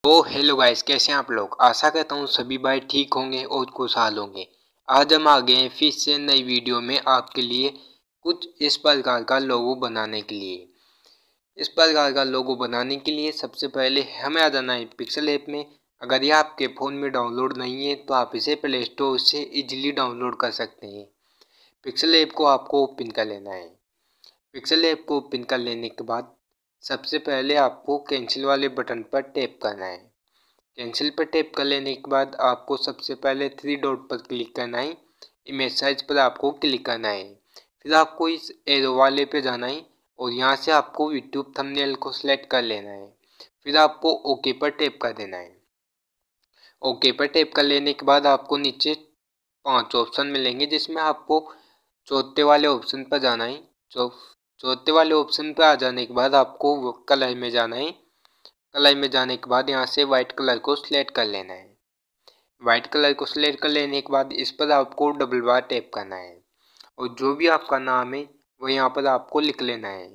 तो hello guys, कैसे हैं आप लोग। आशा करता हूँ सभी भाई ठीक होंगे और खुशहाल होंगे। आज हम आ गए हैं फिर से नई वीडियो में आपके लिए कुछ इस प्रकार का लोगो बनाने के लिए। इस प्रकार का लोगो बनाने के लिए सबसे पहले हमें आ जाना है पिक्सल ऐप में। अगर ये आपके फ़ोन में डाउनलोड नहीं है तो आप इसे प्ले स्टोर से इजीली डाउनलोड कर सकते हैं। पिक्सल ऐप को आपको ओपन कर लेना है। पिक्सल ऐप को ओपन कर लेने के बाद सबसे पहले आपको कैंसिल वाले बटन पर टैप करना है। कैंसिल पर टैप कर लेने के बाद आपको सबसे पहले थ्री डॉट पर क्लिक करना है। इमेज साइज पर आपको क्लिक करना है। फिर आपको इस एरो वाले पे जाना है और यहाँ से आपको यूट्यूब थंबनेल को सिलेक्ट कर लेना है। फिर आपको ओके पर टैप कर देना है। ओके पर टैप कर लेने के बाद आपको नीचे 5 ऑप्शन मिलेंगे, जिसमें आपको चौथे वाले ऑप्शन पर जाना है। चौथे वाले ऑप्शन पर आ जाने के बाद आपको कलर में जाना है। कलर में जाने के बाद यहाँ से वाइट कलर को सिलेक्ट कर लेना है। वाइट कलर को सिलेक्ट कर लेने के बाद इस पर आपको डबल बार टैप करना है और जो भी आपका नाम है वो यहाँ पर आपको लिख लेना है।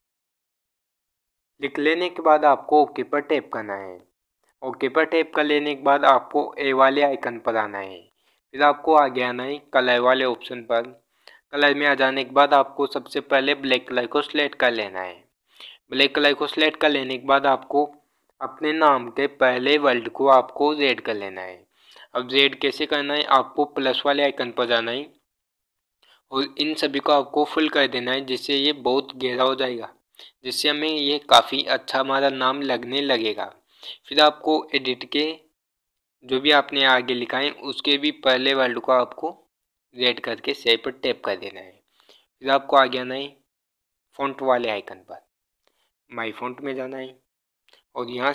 लिख लेने के बाद आपको ओके पर टैप करना है। ओके पर टैप कर लेने के बाद आपको ए वाले आइकन पर आना है। फिर आपको आगे आना है कलर वाले ऑप्शन पर। कलर में आ जाने के बाद आपको सबसे पहले ब्लैक कलर को सिलेक्ट कर लेना है। ब्लैक कलर को सिलेक्ट कर लेने के बाद आपको अपने नाम के पहले वर्ड को आपको रेड कर लेना है। अब रेड कैसे करना है, आपको प्लस वाले आइकन पर जाना है और इन सभी को आपको फुल कर देना है, जिससे ये बहुत गहरा हो जाएगा, जिससे हमें ये काफ़ी अच्छा हमारा नाम लगने लगेगा। फिर आपको एडिट के जो भी आपने आगे लिखा है उसके भी पहले वर्ड को आपको रेड करके सेव पर टैप कर देना है। फिर आपको आगे आना है फ़ॉन्ट वाले आइकन पर, माई फ़ॉन्ट में जाना है और यहाँ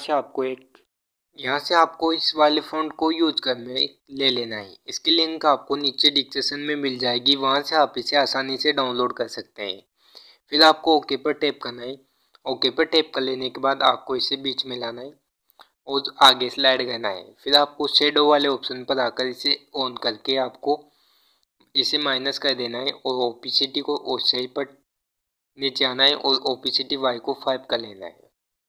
से आपको इस वाले फ़ॉन्ट को यूज करने ले लेना है। इसकी लिंक आपको नीचे डिस्क्रिप्शन में मिल जाएगी, वहाँ से आप इसे आसानी से डाउनलोड कर सकते हैं। फिर आपको ओके पर टैप करना है। ओके पर टैप कर लेने के बाद आपको इसे बीच में लाना है और आगे स्लाइड करना है। फिर आपको शेडो वाले ऑप्शन पर आकर इसे ऑन करके आपको इसे माइनस कर देना है और ओपेसिटी को सही पर नीचे आना है और ओपेसिटी वाई को 5 कर लेना है,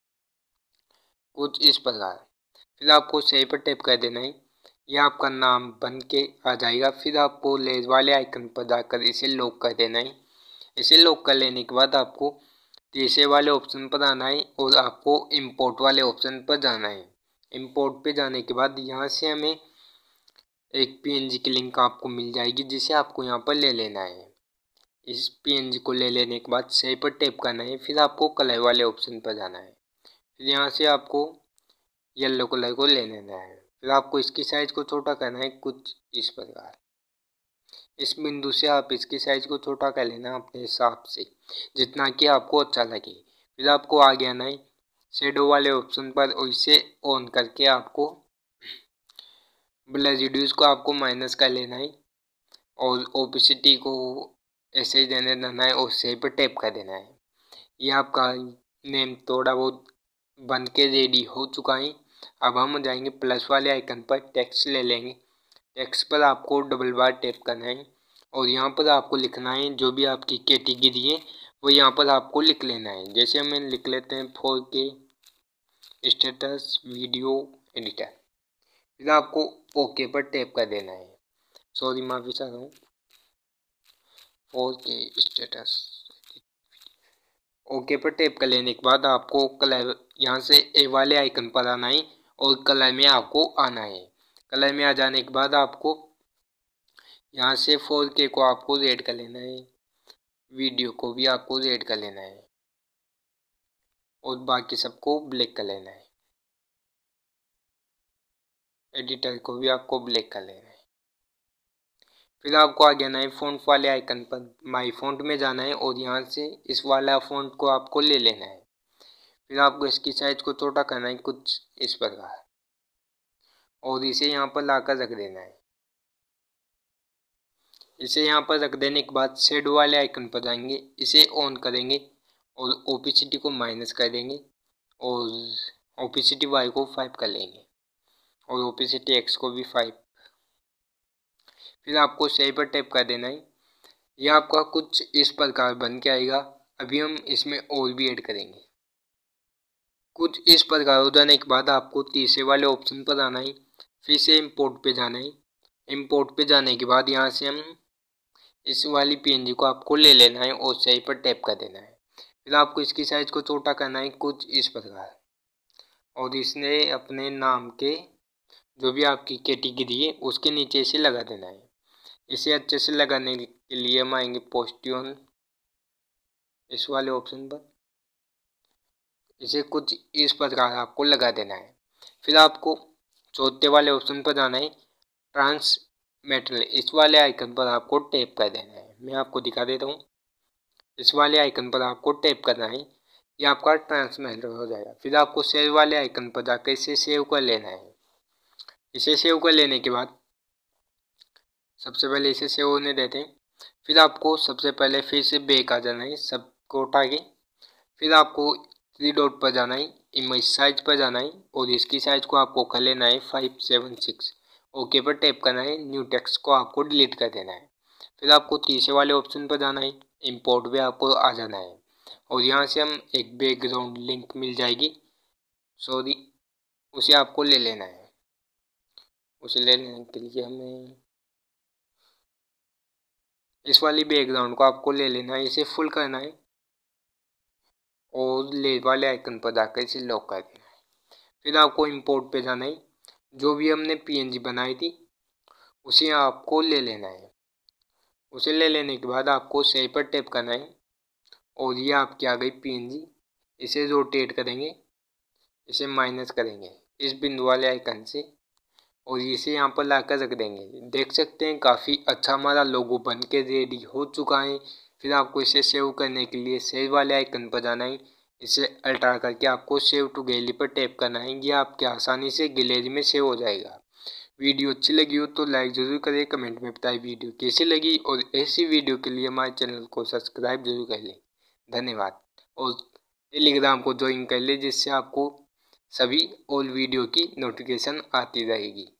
कुछ इस प्रकार। फिर आपको सेव पर टैप कर देना है। यह आपका नाम बन के आ जाएगा। फिर आपको लेज वाले आइकन पर जाकर इसे लॉक कर देना है। इसे लॉक कर लेने के बाद आपको तीसरे वाले ऑप्शन पर आना है और आपको इंपोर्ट वाले ऑप्शन पर जाना है। इंपोर्ट पे जाने के बाद यहाँ से हमें एक पीएनजी की लिंक आपको मिल जाएगी, जिसे आपको यहाँ पर ले लेना है। इस पीएनजी को ले लेने के बाद सेव पर टैप करना है। फिर आपको कलर वाले ऑप्शन पर जाना है। फिर यहाँ से आपको येलो कलर को ले लेना है। फिर आपको इसकी साइज को छोटा करना है, कुछ इस प्रकार। इस बिंदु से आप इसकी साइज को छोटा कर लेना अपने हिसाब से, जितना कि आपको अच्छा लगे। फिर आपको आगे आना है शेडो वाले ऑप्शन पर और इसे ऑन करके आपको ब्लर रिड्यूस को आपको माइनस कर लेना है और ओपेसिटी को ऐसे ही देने देना है और सेव पर टैप कर देना है। ये आपका नेम थोड़ा बहुत बन के रेडी हो चुका है। अब हम जाएंगे प्लस वाले आइकन पर, टेक्स्ट ले लेंगे। टेक्स्ट पर आपको डबल बार टैप करना है और यहाँ पर आपको लिखना है जो भी आपकी कैटेगरी है वो यहाँ पर आपको लिख लेना है। जैसे हम लिख लेते हैं 4K स्टेटस वीडियो एडिटर। फिर आपको ओके पर टैप कर देना है। सॉरी, माफ़ी चाहता हूँ। 4K स्टेटस ओके पर टैप कर लेने के बाद आपको कलर यहाँ से ए वाले आइकन पर आना है और कलर में आपको आना है। कलर में आ जाने के बाद आपको यहाँ से 4K को आपको रेड कर लेना है, वीडियो को भी आपको रेड कर लेना है और बाकी सबको ब्लैक कर लेना है। एडिटर को भी आपको ब्लैक कर लेना है। फिर आपको आगे आना है फ़ॉन्ट वाले आइकन पर, माई फ़ॉन्ट में जाना है और यहाँ से इस वाला फ़ॉन्ट को आपको ले लेना है। फिर आपको इसकी साइज को छोटा करना है, कुछ इस प्रकार, और इसे यहाँ पर लाकर रख देना है। इसे यहाँ पर रख देने के बाद शेडो वाले आइकन पर जाएंगे, इसे ऑन करेंगे और ओपेसिटी को माइनस कर देंगे और ओपेसिटी वाई को 5 कर लेंगे और ओपेसिटी एक्स को भी 5। फिर आपको सेव पर टैप कर देना है। यह आपका कुछ इस प्रकार बन के आएगा। अभी हम इसमें और भी ऐड करेंगे। कुछ इस प्रकार हो जाने के बाद आपको तीसरे वाले ऑप्शन पर आना है, फिर से इंपोर्ट पे जाना है। इंपोर्ट पे जाने के बाद यहाँ से हम इस वाली पीएनजी को आपको ले लेना है और सही पर टैप कर देना है। फिर आपको इसकी साइज को छोटा करना है कुछ इस प्रकार, और इसने अपने नाम के जो भी आपकी कैटेगरी है उसके नीचे से लगा देना है। इसे अच्छे से लगाने के लिए हम आएंगे पोस्टियन इस वाले ऑप्शन पर, इसे कुछ इस प्रकार आपको लगा देना है। फिर आपको चौथे वाले ऑप्शन पर जाना है, ट्रांसमेटल इस वाले आइकन पर आपको टैप कर देना है। मैं आपको दिखा देता हूँ, इस वाले आइकन पर आपको टैप करना है, ये आपका ट्रांसमेटल हो जाएगा। फिर आपको सेव वाले आइकन पर जाकर इसे सेव कर लेना है। इसे सेव कर लेने के बाद सबसे पहले इसे सेव होने देते हैं। फिर आपको सबसे पहले फिर से बैक आ जाना है सबको उठा के। फिर आपको 3 डॉट पर जाना है, इमेज साइज पर जाना है और इसकी साइज को आपको कर लेना है 576। ओके पर टैप करना है, न्यू टेक्स्ट को आपको डिलीट कर देना है। फिर आपको तीसरे वाले ऑप्शन पर जाना है, इंपोर्ट भी आपको आ जाना है और यहाँ से हम एक बैकग्राउंड लिंक मिल जाएगी, सॉरी, उसे आपको ले लेना है। उसे ले लेने के लिए हमें इस वाली बैकग्राउंड को आपको ले लेना है, इसे फुल करना है और ले वाले आइकन पर जाकर इसे लॉक कर देना है। फिर आपको इंपोर्ट पे जाना है, जो भी हमने पीएनजी बनाई थी उसे आपको ले लेना है। उसे ले लेने के बाद आपको सही पर टैप करना है और ये आपकी आ गई पीएनजी। इसे रोटेट करेंगे, इसे माइनस करेंगे इस बिंदु वाले आइकन से और इसे यहाँ पर लाकर रख देंगे। देख सकते हैं काफ़ी अच्छा हमारा लोगो बन के रेडी हो चुका है। फिर आपको इसे सेव करने के लिए सेव वाले आइकन पर जाना है, इसे अल्ट्रा करके आपको सेव टू गैलरी पर टैप करना है। ये आपके आसानी से गैलरी में सेव हो जाएगा। वीडियो अच्छी लगी हो तो लाइक ज़रूर करें, कमेंट में बताएं वीडियो कैसी लगी और ऐसी वीडियो के लिए हमारे चैनल को सब्सक्राइब जरूर कर लें। धन्यवाद। और टेलीग्राम को ज्वाइन कर लें जिससे आपको सभी ऑल वीडियो की नोटिफिकेशन आती रहेगी।